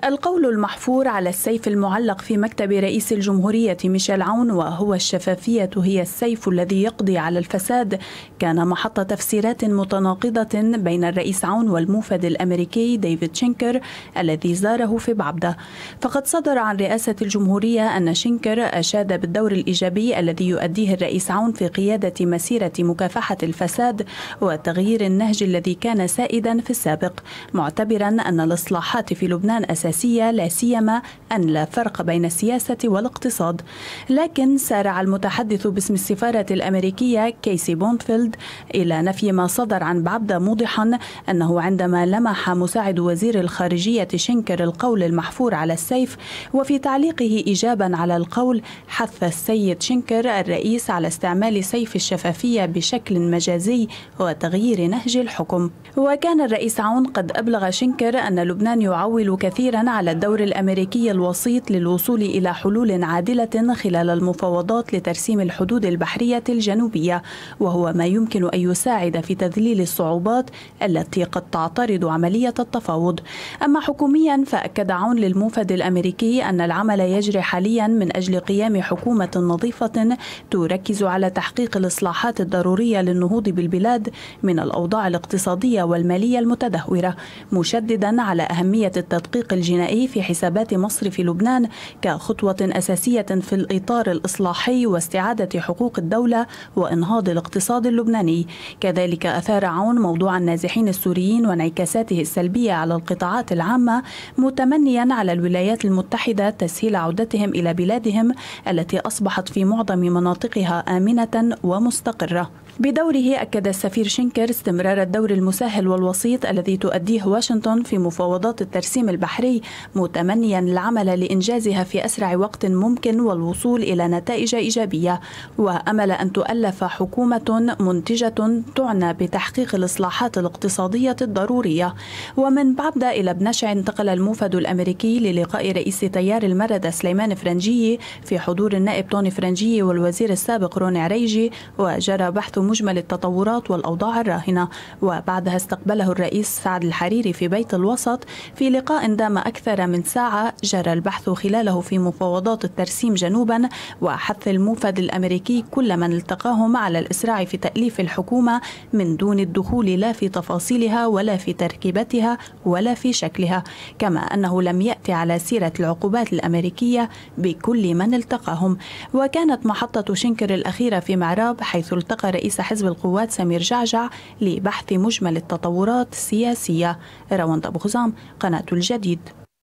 القول المحفور على السيف المعلق في مكتب رئيس الجمهورية ميشيل عون، وهو الشفافية هي السيف الذي يقضي على الفساد، كان محط تفسيرات متناقضة بين الرئيس عون والموفد الأمريكي ديفيد شينكر الذي زاره في بعبدة. فقد صدر عن رئاسة الجمهورية أن شينكر أشاد بالدور الإيجابي الذي يؤديه الرئيس عون في قيادة مسيرة مكافحة الفساد وتغيير النهج الذي كان سائدا في السابق، معتبرا أن الإصلاحات في لبنان أساسية، لا سيما أن لا فرق بين السياسة والاقتصاد. لكن سارع المتحدث باسم السفارة الأمريكية كيسي بونفيلد إلى نفي ما صدر عن بعبدة، موضحا أنه عندما لمح مساعد وزير الخارجية شينكر القول المحفور على السيف، وفي تعليقه إيجابا على القول حث السيد شينكر الرئيس على استعمال سيف الشفافية بشكل مجازي وتغيير نهج الحكم. وكان الرئيس عون قد أبلغ شينكر أن لبنان يعول كثيرا على الدور الأمريكي الوسيط للوصول إلى حلول عادلة خلال المفاوضات لترسيم الحدود البحرية الجنوبية، وهو ما يمكن أن يساعد في تذليل الصعوبات التي قد تعترض عملية التفاوض. أما حكوميا فأكد عون للموفد الأمريكي أن العمل يجري حاليا من أجل قيام حكومة نظيفة تركز على تحقيق الإصلاحات الضرورية للنهوض بالبلاد من الأوضاع الاقتصادية والمالية المتدهورة، مشددا على أهمية التدقيق الجنائي في حسابات مصرف لبنان كخطوة أساسية في الإطار الإصلاحي واستعادة حقوق الدولة وإنهاض الاقتصاد اللبناني. كذلك أثار عون موضوع النازحين السوريين وانعكاساته السلبية على القطاعات العامة، متمنيا على الولايات المتحدة تسهيل عودتهم إلى بلادهم التي أصبحت في معظم مناطقها آمنة ومستقرة. بدوره أكد السفير شينكر استمرار الدور المساهل والوسيط الذي تؤديه واشنطن في مفاوضات الترسيم البحري، متمنيا العمل لإنجازها في أسرع وقت ممكن والوصول إلى نتائج إيجابية، وأمل أن تؤلف حكومة منتجة تعنى بتحقيق الإصلاحات الاقتصادية الضرورية. ومن بعبدة إلى بنشع انتقل الموفد الأمريكي للقاء رئيس تيار المردة سليمان فرنجي في حضور النائب توني فرنجي والوزير السابق روني عريجي، وجرى بحث مجمل التطورات والأوضاع الراهنة. وبعدها استقبله الرئيس سعد الحريري في بيت الوسط في لقاء دام أكثر من ساعة جرى البحث خلاله في مفاوضات الترسيم جنوبا، وحث الموفد الأمريكي كل من التقاهم على الإسراع في تأليف الحكومة من دون الدخول لا في تفاصيلها ولا في تركيبتها ولا في شكلها، كما أنه لم يأتي على سيرة العقوبات الأمريكية بكل من التقاهم. وكانت محطة شينكر الأخيرة في معراب، حيث التقى رئيس حزب القوات سمير جعجع لبحث مجمل التطورات السياسية. روان أبو خزام، قناة الجديد.